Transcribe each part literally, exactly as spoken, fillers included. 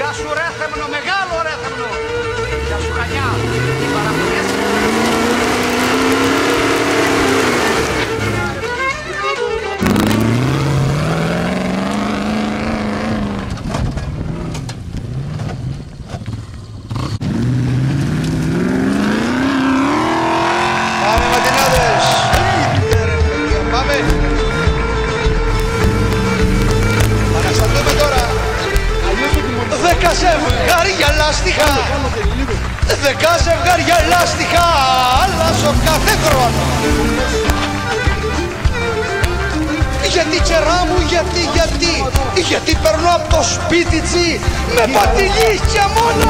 Γεια σου Ρέθεμνο, μεγάλο Ρέθεμνο. Γεια σου Χανιά, οι παραγωγές. Πάμε Ματινάδες. Πάμε. Παραστατούμε τώρα. Δέκα ζευγάρια λάστιχα. Δέκα ζευγάρια λάστιχα. Αλλάζω κάθε χρόνο. Γιατί τσερά μου, γιατί, γιατί. Γιατί περνώ από το σπίτι τσι με πατηλίσια μόνο.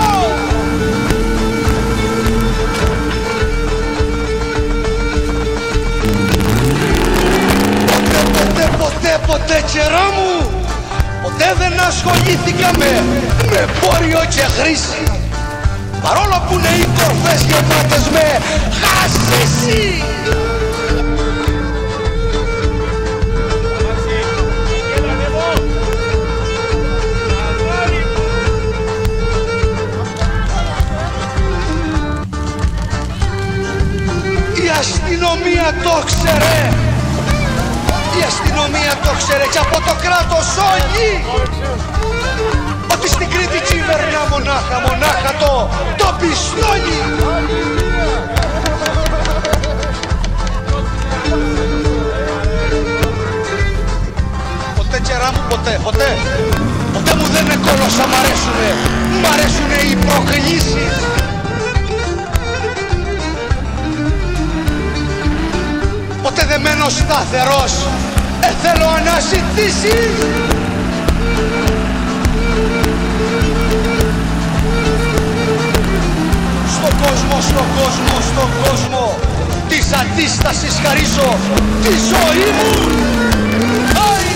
Ποτέ, ποτέ, ποτέ, ποτέ τσερά μου. Ποτέ δεν ασχολήθηκα με, με πόριο και χρήση. Παρόλο που είναι οι κορφές γεμάτες με χάσισι. Η αστυνομία το ξέρε. Η αστυνομία το ξέρε και από το κράτος όλοι. Ότι στην Κρήτη κυβερνά μονάχα, μονάχα το, το πιστόλι. Ποτέ τσερά μου, ποτέ, ποτέ. Ποτέ μου δεν είναι κόλωσα, μ' αρέσουνε. Μ' αρέσουνε οι προκλήσεις. Ποτέ δεν μένω σταθερός. Ε, θέλω αναζητήσεις. Στον κόσμο, στον κόσμο, στον κόσμο της αντίστασης χαρίζω τη ζωή μου. Αϊ!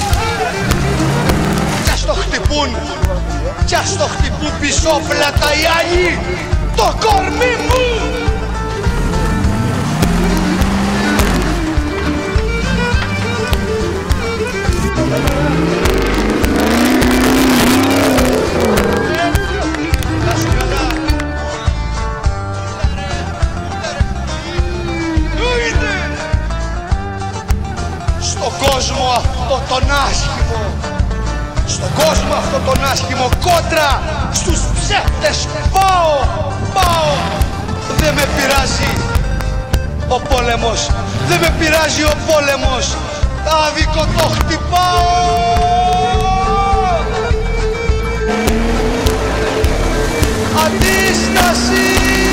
Κι ας το χτυπούν, κι ας το χτυπούν πισόπλατα οι άλλοι το κορμί μου. Στον κόσμο αυτό τον άσχημο, στον κόσμο αυτό τον άσχημο, κόντρα στους ψεύτες πάω, πάω. Δεν με πειράζει ο πόλεμος, δεν με πειράζει ο πόλεμος. Άδικο το χτυπάω. Αντίσταση,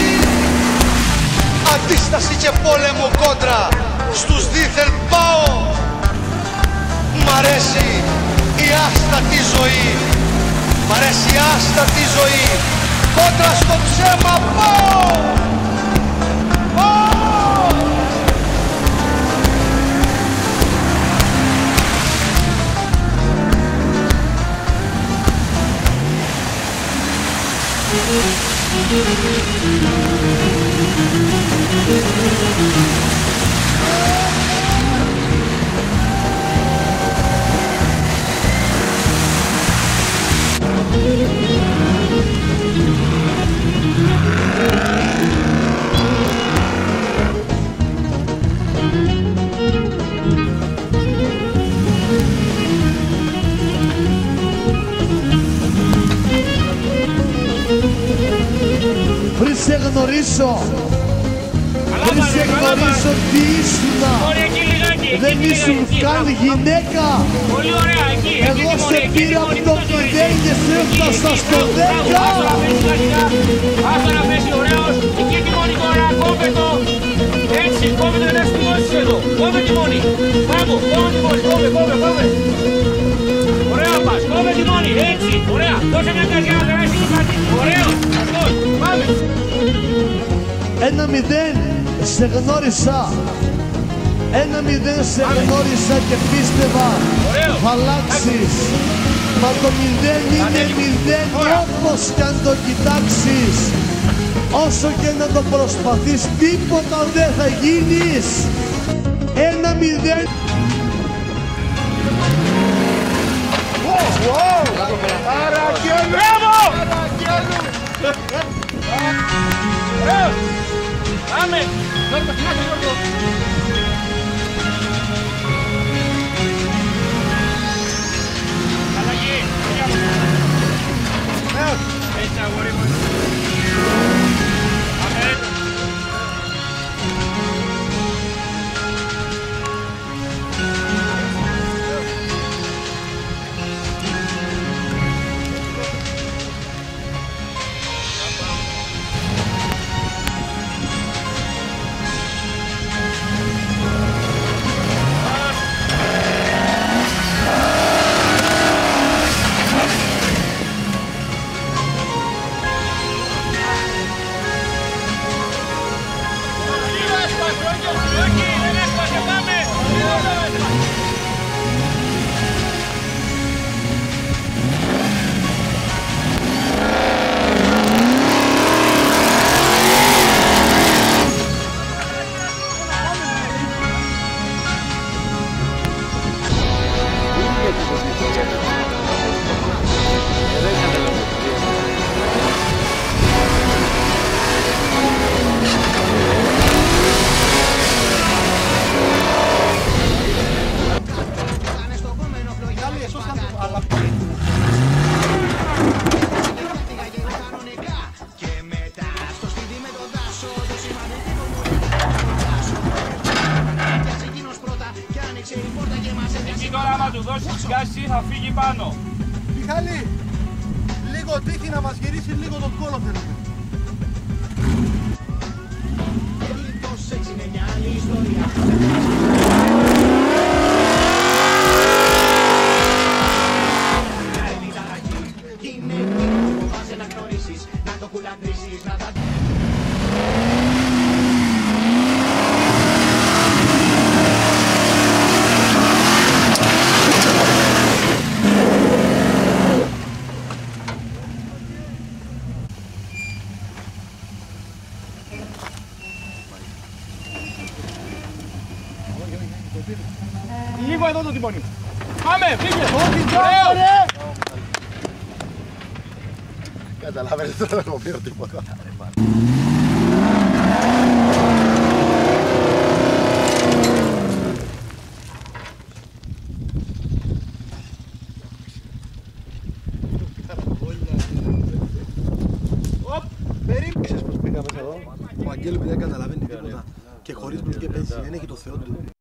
αντίσταση και πόλεμο κόντρα στους δίθεν πάω. Μ' αρέσει η άστατη ζωή, μ' αρέσει η άστατη ζωή, κόντρα στο ψέμα πάω. Πάω. Πριν σε γνωρίσω, πριν σε γνωρίσω τι ήσουνα, δεν ήσουν καν γυναίκα. Εγώ σε πήρα από το μηδέν και σε έφτασα στο δέκα. Άστα να πέσει ωραίος, εκεί τη μόνη τώρα, κόβε το. Έτσι, κόβε το, ένας τιμώσεις εδώ. Κόβε τη μόνη. Πάμε, κόβε τη μόνη, κόβε, κόβε, κόβε. Ωραία πας, κόβε τη μόνη, έτσι, ωραία. Δώσε μια καζιά να περάσει κάτι. Ωραίο, αυτός, πάμε. Ένα μηδέν σε γνώρισα, ένα μηδέν σε γνώρισα και πίστευα θα αλλάξεις. Μα το μηδέν είναι μηδέν όπως κι αν το κοιτάξεις. Όσο και να το προσπαθείς τίποτα δεν θα γίνεις. Ένα μηδέν. Wow! Wow! Άρα και μπράβο! Έτσι αγόρι μου. Αμέ. Εκεί τώρα άμα του δώσεις γκάση θα φύγει πάνω. Μιχάλη, λίγο τύχη να μας γυρίσει λίγο τον κόλο θέλουμε. Λίγο εδώ το τιμόνι. Πάμε, φύγε! Ωραίο! Καταλάβαινε τώρα να έχω πει τίποτα. Ξέρεις πως πήγαμε εδώ, ο Αγγέλου δεν καταλαβαίνει τίποτα και χωρίς μουσική παίζει, δεν έχει το Θεό του.